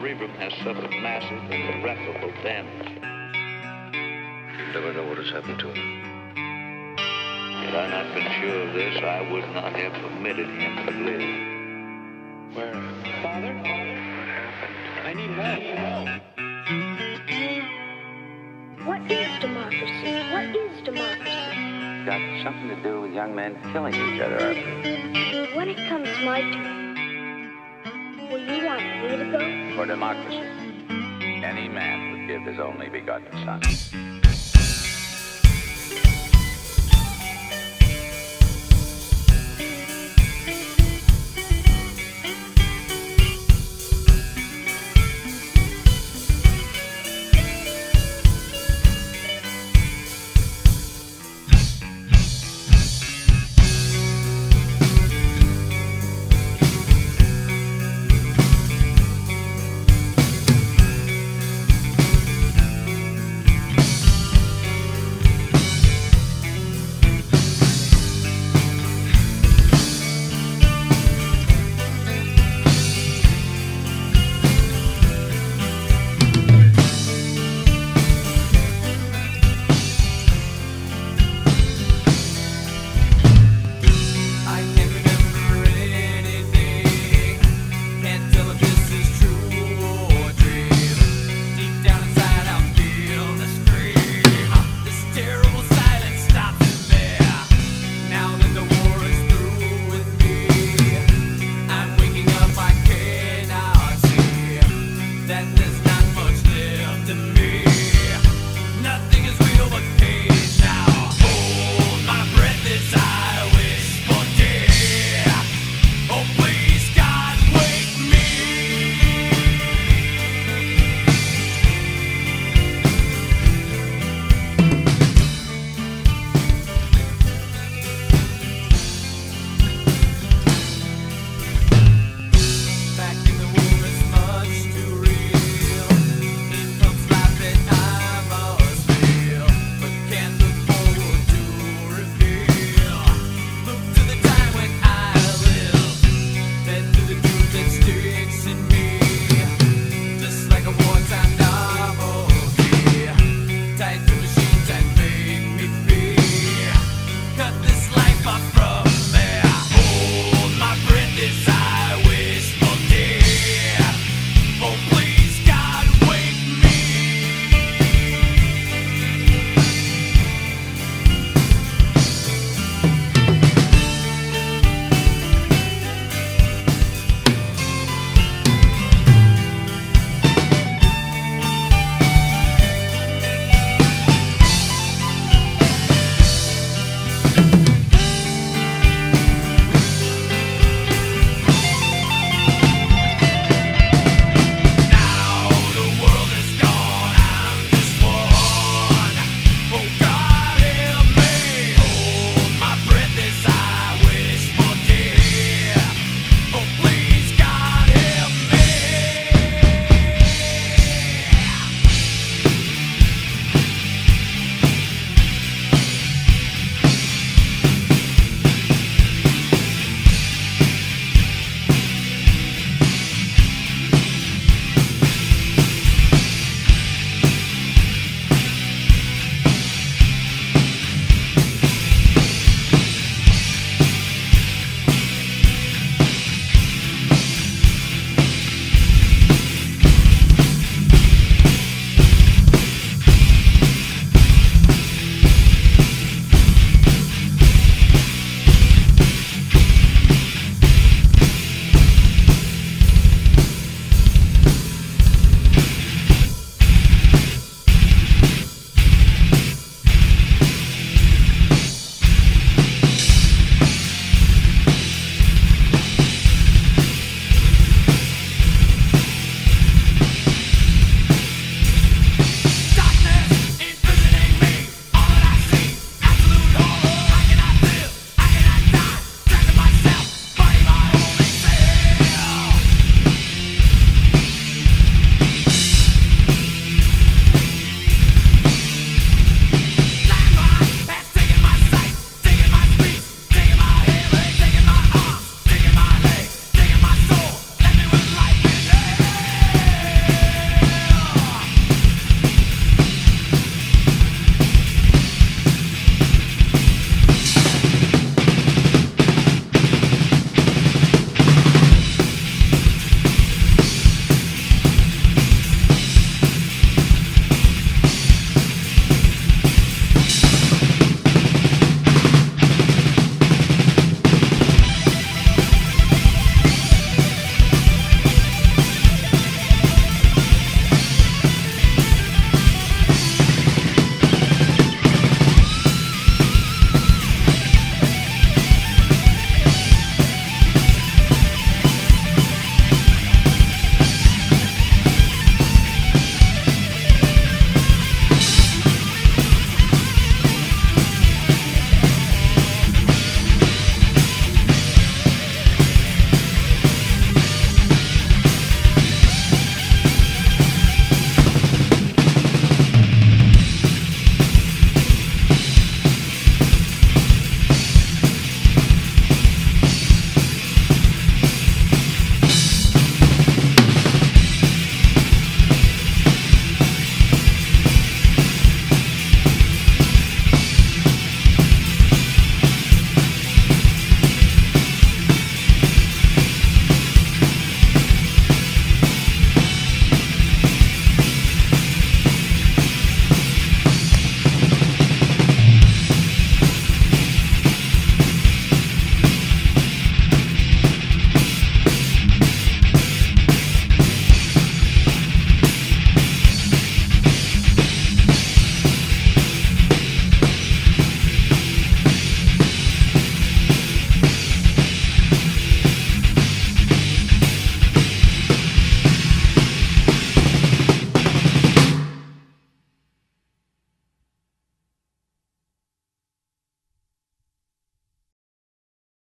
cerebrum has suffered massive and irreparable damage. You never know what has happened to him. Had I not been sure of this, I would not have permitted him to live. Where? Father? What happened? I need help. What is democracy? What is democracy? It's got something to do with young men killing each other, I think. When it comes my turn, will you want me to go? For democracy, any man would give his only begotten son.